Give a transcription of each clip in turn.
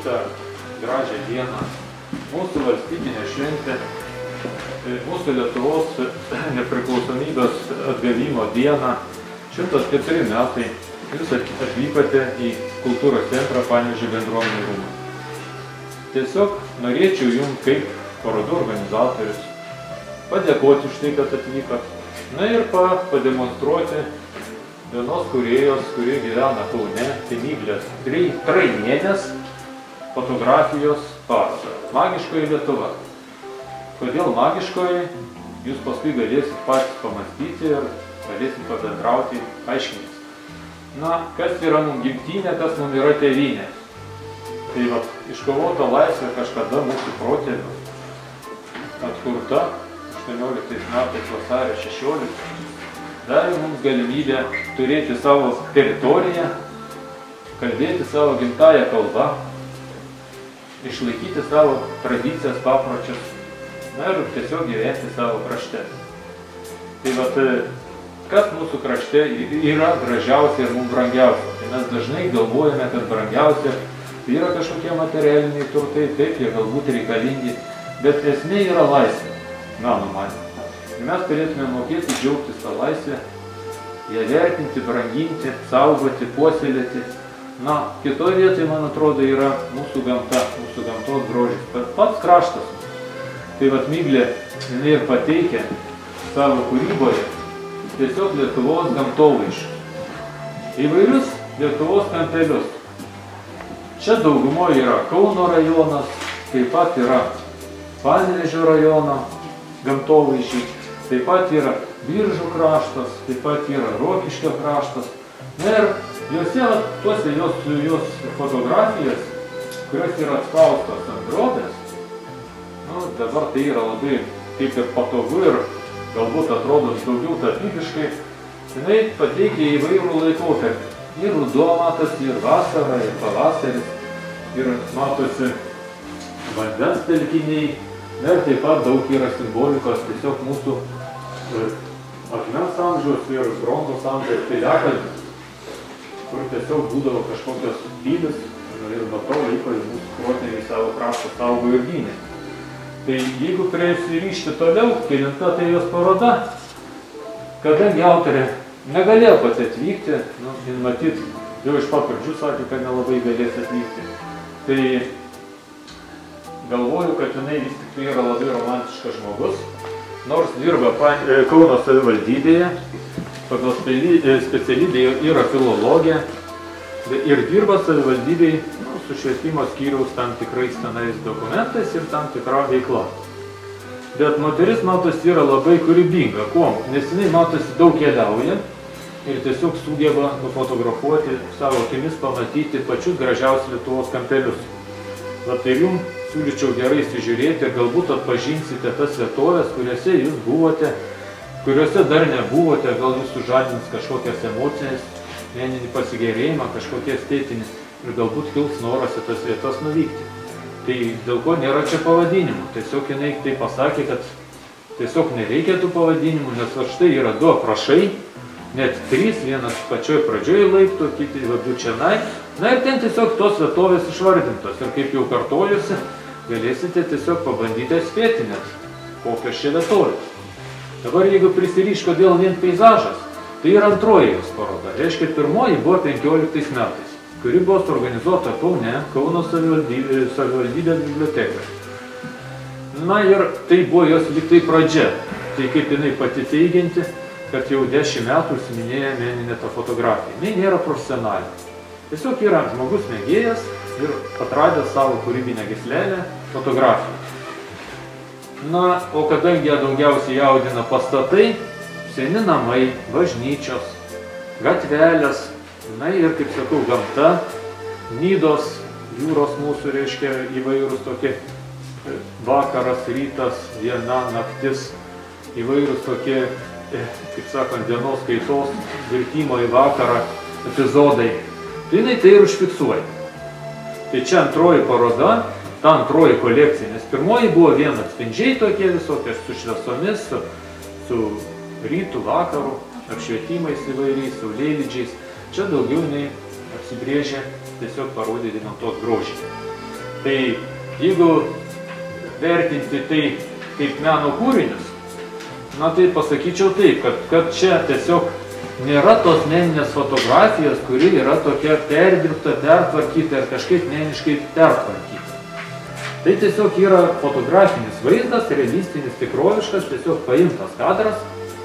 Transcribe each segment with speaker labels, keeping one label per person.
Speaker 1: šitą gražią dieną, mūsų valstybinė šventė, mūsų Lietuvos nepriklausomybės atgavimo dieną, 104 metai, jūs atvykote į kultūros centrą Panevėžio bendruomenių rūmų. Tiesiog norėčiau jums kaip parodų organizatorius padėkoti už tai, kad atvykot. Na ir pademonstruoti vienos kūrėjos, kuri gyvena Kaune, tai Miglės Trainienės fotografijos parodą Magiškoji Lietuva. Kodėl magiškoji, jūs paskui galėsit patys pamastyti ir galėsit pabendrauti, aiškintis. Na, kas yra mums gimtinė, kas mums yra tėvynė. Tai va, iškovota laisvė kažkada mūsų protėvių atkurta 18 metais vasario 16 davė mums galimybę turėti savo teritoriją, kalbėti savo gimtąją kalbą, išlaikyti savo tradicijas, papročius, na ir tiesiog gyventi savo krašte. Tai vat, kas mūsų krašte yra gražiausia ir mums brangiausia. Tai mes dažnai galvojame, kad brangiausia yra kažkokie materialiniai turtai, taip jie galbūt reikalingi, bet esmė yra laisvė, mano manymu. Mes turėtume mokėti džiaugtis tą laisvę, ją vertinti, branginti, saugoti, puoselėti. Na, kitoje vietoje, man atrodo, yra mūsų gamta, mūsų gamtos grožis, pats kraštas. Tai vat Miglė, jinai ir pateikia savo kūryboje tiesiog Lietuvos gamtovaizdžius. Įvairius Lietuvos kampelius. Čia daugumoje yra Kauno rajonas, taip pat yra Panevėžio rajono gamtovaizdžiai, taip pat yra Biržų kraštas, taip pat yra Rokiškio kraštas. Na ir tuose jos fotografijas, kurios yra atspaustos ant drobės, dabar tai yra labai kaip ir patogu ir galbūt atrodo daugiau tapybiškai, jinai pateikia įvairų laikotarpį. Ir ruduo matosi, ir vasara, ir pavasaris, ir matosi vandens telkiniai, ir taip pat daug yra simbolikos tiesiog mūsų akmens amžiaus ir bronzos amžiaus piliakalnis, kur tiesiog būdavo kažkokios pilis ir nuo to laiko mūsų protėviai savo kraštą saugo ir gynė. Tai jeigu prisirišti toliau, kelinta tai jos paroda, kadangi autorė negalėjo pati atvykti, matyt, jau iš pat pradžių sakė, kad nelabai galės atvykti, tai galvoju, kad jinai vis tik tai yra labai romantiškas žmogus, nors dirba Kauno savivaldybėje, pagal specialybę yra filologė ir dirba savivaldybėje su švietimo skyriaus tam tikrais tenais dokumentais ir tam tikra veikla. Bet moteris, matosi, yra labai kūrybinga. Kuom? Nes jinai, matosi, daug keliauja ir tiesiog sugeba nufotografuoti savo akimis, pamatyti pačius gražiausius Lietuvos kampelius. Tai jums siūlyčiau gerai įsižiūrėti ir galbūt atpažinsite tas vietovės, kuriuose jūs buvote, kuriuose dar nebuvote, gal jūs sužadins kažkokias emocijas, meninį pasigėrėjimą, kažkokie estetinį ir galbūt kils noras į tas vietas nuvykti. Tai dėl ko nėra čia pavadinimų. Tiesiog jinai tai pasakė, kad tiesiog nereikia tų pavadinimų, nes štai yra du aprašai, net 3, vienas pačioj pradžioj laiptų, kiti du čianai. Na ir ten tiesiog tos vietovės išvardintos. Ir kaip jau kartojusi, galėsite tiesiog pabandyti atspėti net, kokios čia vietovės. Dabar jeigu prisiriš, kodėl vien peizažas, tai yra antroji jos paroda. Reiškia, pirmoji buvo 15 metais, kuri buvo suorganizuota Kaune, Kauno savivaldybės bibliotekoje. Na ir tai buvo jos liktai pradžia. Tai kaip jinai pati teigianti, kad jau 10 metų užsiminėja meninė ta fotografija. Jinai nėra profesionalė. Tiesiog yra žmogus mėgėjas ir atradęs savo kūrybinę gyslelę fotografiją. Na, o kadangi ją daugiausiai jaudina pastatai, seni namai, bažnyčios, gatvelės, na ir, kaip sakau, gamta, nidos, jūros mūsų, reiškia, įvairūs tokie vakaras, rytas, diena, naktis, įvairūs tokie, kaip sakant, dienos kaitos, virtimo į vakarą epizodai. Tai jinai tai ir užfiksuoja. Tai čia antroji paroda, ta antroji kolekcija, nes pirmoji buvo vien atspindžiai tokie visokie, su šviesomis, su rytų, vakarų, apšvietimais įvairiais, saulėlydžiais. Čia daugiau nei apsibrėžė tiesiog parodyti gamtos grožį. Tai jeigu vertinti tai kaip meno kūrinius, na tai pasakyčiau taip, kad čia tiesiog nėra tos meninės fotografijos, kuri yra tokia perdirbta, pertvarkyta ir kažkaip meniškai pertvarkyta. Tai tiesiog yra fotografinis vaizdas, realistinis, tikroviškas, tiesiog paimtas kadras,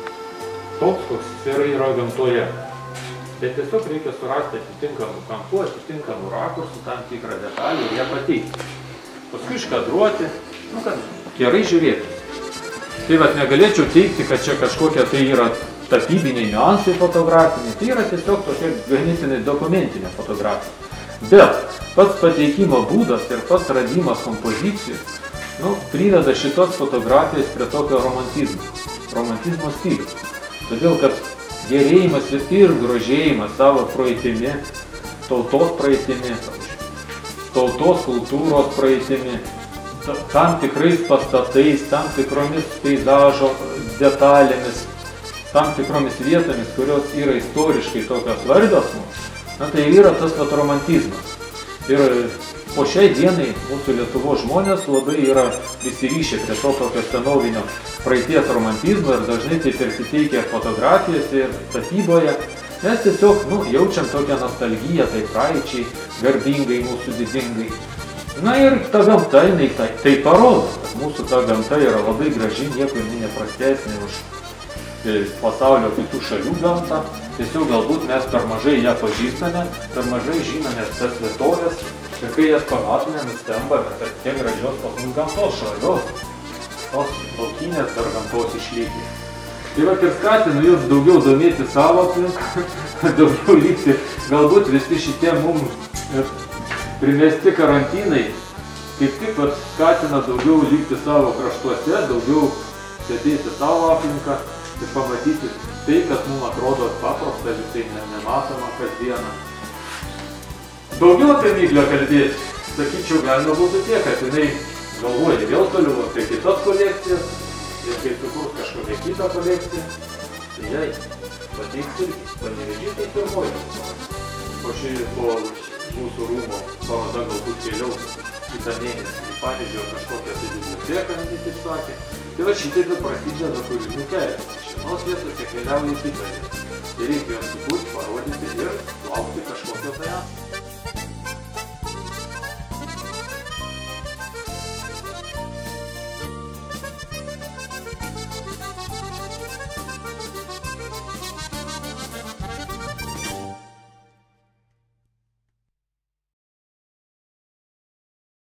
Speaker 1: toks, koks yra gamtoje. Tai tiesiog reikia surasti atitinkamų kampų, atitinkamų rakursų, tam tikrą detalį ir ją pateikti. Paskui iškadruoti, kad gerai žiūrėti. Tai vat negalėčiau teigti, kad čia kažkokie tai yra tapybiniai niuansai fotografiniai, tai yra tiesiog tokia ganėtinai dokumentinė fotografija. Bet pats pateikimo būdas ir pats radimas kompozicijų, priveda šitos fotografijos prie tokio romantizmo stilius. Todėl, kad gerėjimas ir grožėjimas savo praeitimi, tautos praeitimi, tautos kultūros praeitimi, tam tikrais pastatais, tam tikromis peizažo detalėmis, tam tikromis vietomis, kurios yra istoriškai tokios svarbios mums, tai yra tas romantizmas. Ir po šiai dienai mūsų Lietuvos žmonės labai yra įsiryšę prie to tokio senovinio praeities romantizmo ir dažnai tai persiteikia fotografijose ir tapyboje. Mes tiesiog jaučiam tokią nostalgiją, tai praeičiai, garbingai, mūsų didingai. Na ir ta gamta, tai parodo, kad mūsų ta gamta yra labai graži, nieko jinai neprastesnė už pasaulio kitų šalių gamtą. Tiesiog galbūt mes per mažai ją pažįstame, per mažai žinome tas vietovės ir kai jas pamatome, nustembame, kad tiek gražios pas mus gamtos švarios, tos laukinės dar gamtos išlygti. Tai vat ir skatinu jūs daugiau domėti savo aplinką, daugiau likti, galbūt visi šitie mums primesti karantinai, kaip tik skatina daugiau likti savo kraštuose, daugiau stebėti savo aplinką ir pamatyti tai, kas mums atrodo paprasta, visai nematoma kasdieną. Daugiau apie Miglę kalbėti, sakyčiau, galima būtų tiek, kad jinai galvoja vėl toliau apie kitas kolekcijas ir kai sukurs kažkokią kitą kolekciją, tai jai pateiks irgi, Panevėžys tai pirmoji. Po mūsų rūmo paroda galbūt keliaus kitą mėnesį į Panevėžio kažkokią tai biblioteką, jinai taip sakė. Tai va šitaip ir prasideda kūrinių kelias. Šios vietose keliauja į kitą vietą. Tai reikia juos sukurti, parodyti ir laukti kažkokio tai.